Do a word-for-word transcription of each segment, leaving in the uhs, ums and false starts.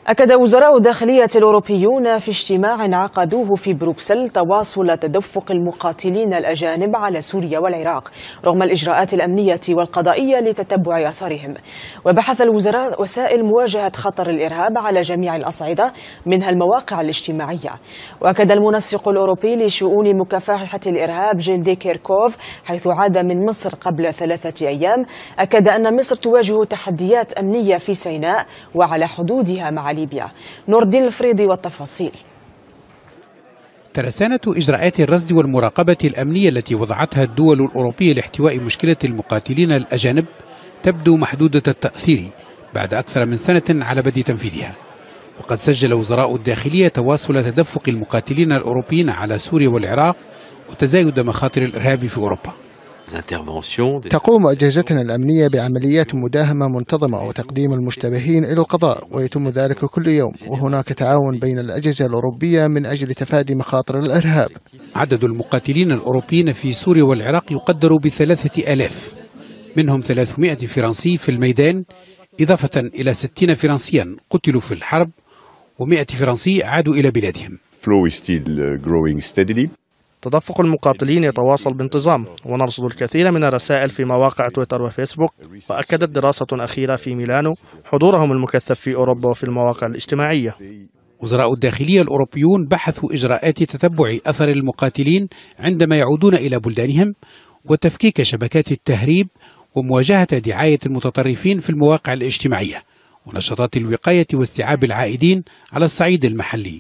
أكد وزراء الداخلية الأوروبيون في اجتماع عقدوه في بروكسل تواصل تدفق المقاتلين الأجانب على سوريا والعراق رغم الإجراءات الأمنية والقضائية لتتبع آثارهم. وبحث الوزراء وسائل مواجهة خطر الإرهاب على جميع الأصعدة منها المواقع الاجتماعية. وأكد المنسق الأوروبي لشؤون مكافحة الإرهاب جيلدي كيركوف حيث عاد من مصر قبل ثلاثة أيام أكد أن مصر تواجه تحديات أمنية في سيناء وعلى حدودها مع ليبيا. نور الدين الفريدي والتفاصيل. ترسانة إجراءات الرصد والمراقبة الأمنية التي وضعتها الدول الأوروبية لاحتواء مشكلة المقاتلين الأجانب تبدو محدودة التأثير بعد أكثر من سنة على بدء تنفيذها. وقد سجل وزراء الداخلية تواصل تدفق المقاتلين الأوروبيين على سوريا والعراق وتزايد مخاطر الإرهاب في أوروبا. تقوم أجهزتنا الأمنية بعمليات مداهمة منتظمة وتقديم المشتبهين إلى القضاء ويتم ذلك كل يوم، وهناك تعاون بين الأجهزة الأوروبية من أجل تفادي مخاطر الإرهاب. عدد المقاتلين الأوروبيين في سوريا والعراق يقدر بثلاثة آلاف، منهم ثلاثمائة فرنسي في الميدان إضافة إلى ستين فرنسيا قتلوا في الحرب ومائة فرنسي عادوا إلى بلادهم. تدفق المقاتلين يتواصل بانتظام ونرصد الكثير من الرسائل في مواقع تويتر وفيسبوك. وأكدت دراسة أخيرة في ميلانو حضورهم المكثف في أوروبا وفي المواقع الاجتماعية. وزراء الداخلية الأوروبيون بحثوا إجراءات تتبع أثر المقاتلين عندما يعودون إلى بلدانهم وتفكيك شبكات التهريب ومواجهة دعاية المتطرفين في المواقع الاجتماعية ونشاطات الوقاية واستيعاب العائدين على الصعيد المحلي.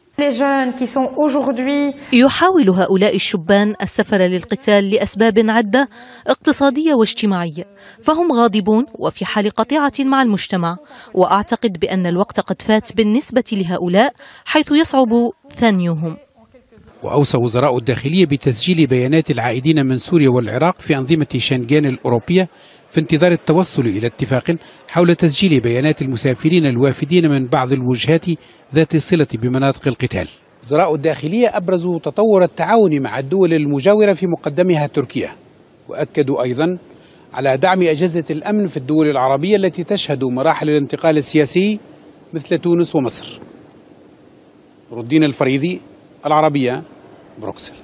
يحاول هؤلاء الشبان السفر للقتال لأسباب عدة اقتصادية واجتماعية، فهم غاضبون وفي حال قطيعة مع المجتمع، وأعتقد بأن الوقت قد فات بالنسبة لهؤلاء حيث يصعب ثنيهم. وأوصى وزراء الداخلية بتسجيل بيانات العائدين من سوريا والعراق في أنظمة شنغن الأوروبية في انتظار التوصل إلى اتفاق حول تسجيل بيانات المسافرين الوافدين من بعض الوجهات ذات الصلة بمناطق القتال. وزراء الداخلية أبرزوا تطور التعاون مع الدول المجاورة في مقدمها تركيا، وأكدوا أيضا على دعم أجهزة الأمن في الدول العربية التي تشهد مراحل الانتقال السياسي مثل تونس ومصر. نور الدين الفريدي، العربية، بروكسل.